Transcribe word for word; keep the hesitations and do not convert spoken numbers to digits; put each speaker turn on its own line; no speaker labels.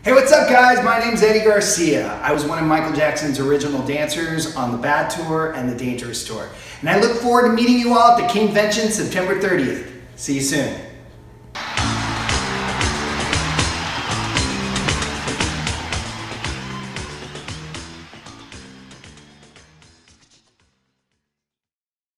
Hey, what's up guys? My name's EDDIE Garcia. I was one of Michael Jackson's original dancers on the Bad Tour and the Dangerous Tour. And I look forward to meeting you all at the Kingvention September thirtieth. See you soon.